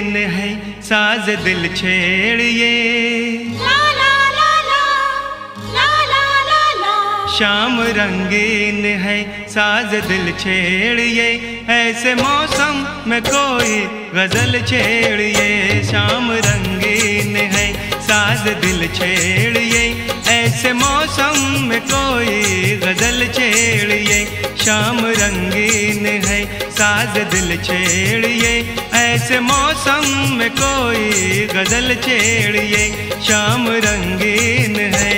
रंगीन है साज दिल छेड़िए, ला ला ला ला, ला ला ला ला। शाम रंगीन है साज दिल छेड़िए, ऐसे मौसम में कोई गजल छेड़िए। शाम रंगीन है साज दिल छेड़िए, ऐसे मौसम में कोई गजल छेड़िए। शाम रंगीन है साज दिल छेड़िए, ऐसे मौसम में कोई गजल छेड़िए। शाम रंगीन है।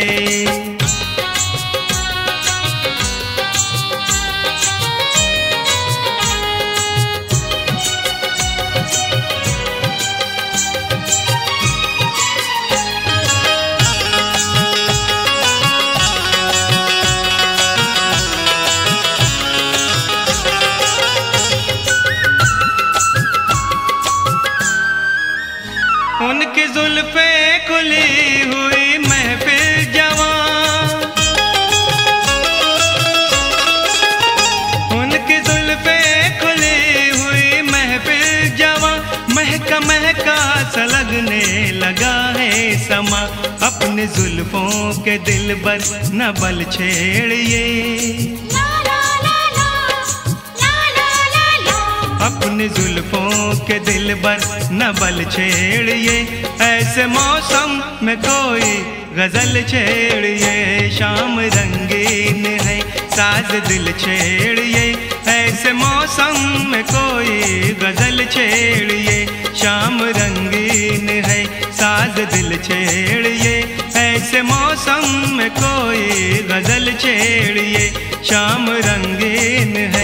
उनकी जुल्फे खुली हुई महफिल जवां, उनकी जुल्फे खुली हुई महफिल जवां, महका महका सा लगने लगा है समा। अपने जुल्फों के दिल पर न बल छेड़िए, अपने जुल्फों के दिल पर न बल छेड़िए। ऐसे मौसम में कोई गजल छेड़िए। शाम रंगीन है साज दिल छेड़िए, ऐसे मौसम में कोई गजल छेड़िए। शाम रंगीन है साज दिल छेड़िए, ऐसे मौसम में कोई गजल छेड़िए। शाम रंगीन है।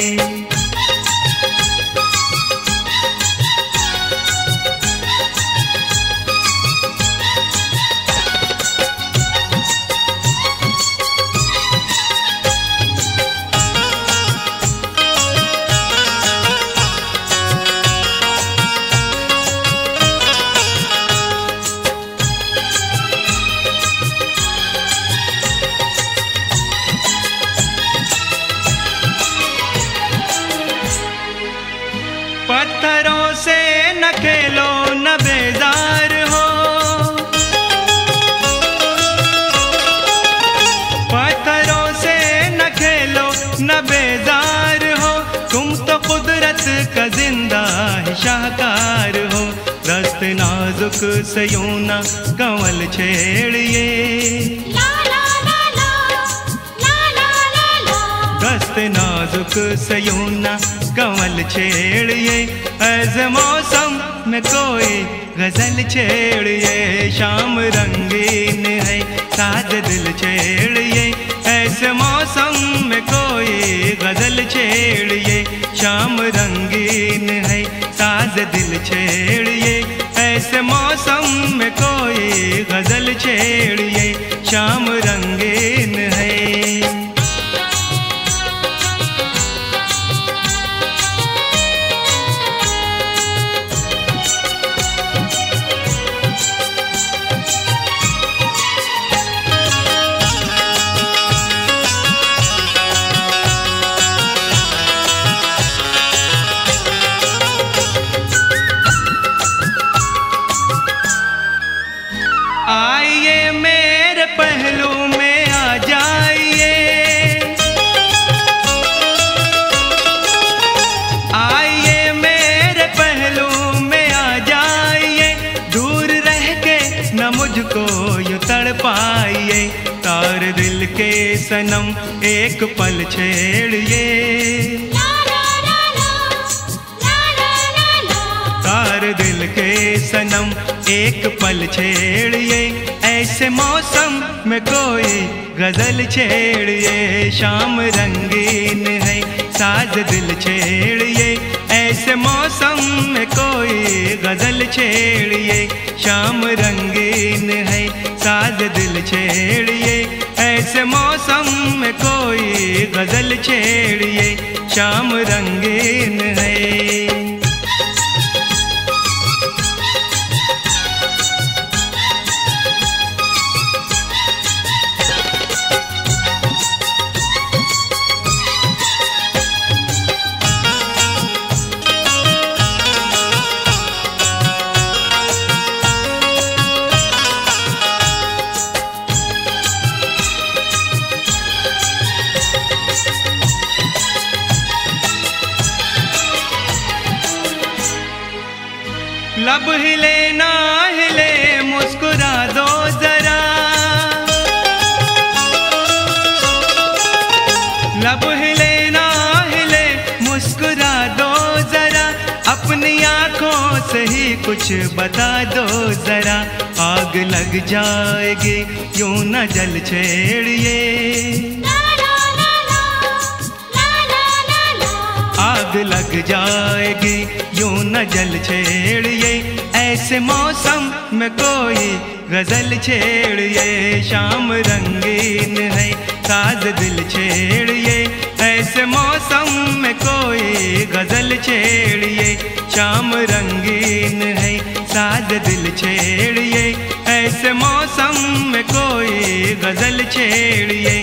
पत्थरों से न खेलो न बेजार हो, पत्थरों से न खेलो न बेजार हो। तुम तो कुदरत का जिंदा ही शाहकार हो। दस्त नाजुक से यूं न कंवल छेड़िए, दस्त नाजुक से यूं न कंवल छेड़िए। ऐसे मौसम में कोई गजल छेड़िए। शाम रंगीन है साज दिल छेड़िए, ऐसे मौसम में कोई गजल छेड़िए। शाम रंगीन है साज दिल छेड़िए, ऐसे मौसम में कोई गजल छेड़िए। शाम रंगीन है। आइए मेरे पहलू में आ जाइए, आइए मेरे पहलू में आ जाइए। दूर रह के न मुझको यूं तड़पाइए। तार दिल के सनम एक पल छेड़िए, तार दिल के सनम एक पल छेड़िए। ऐसे मौसम में कोई गजल छेड़िए। शाम रंगीन है साज दिल छेड़िए, ऐसे मौसम में कोई गजल छेड़िए। शाम रंगीन है साज दिल छेड़िए, ऐसे मौसम में कोई गजल छेड़िए। शाम रंगीन है। लब हिले ना हिले मुस्कुरा दो जरा, लब हिले ना हिले मुस्कुरा दो जरा, अपनी आंखों से ही कुछ बता दो जरा। आग लग जाएगी यूं न जल छेड़िए, आग लग जाएगी यूं न जल छेड़िए, ऐसे मौसम में कोई गजल छेड़िए। शाम रंगीन है साज दिल छेड़िए, ऐसे मौसम में कोई गजल छेड़िए। शाम रंगीन है साज दिल छेड़िए, ऐसे मौसम में कोई गजल छेड़िए।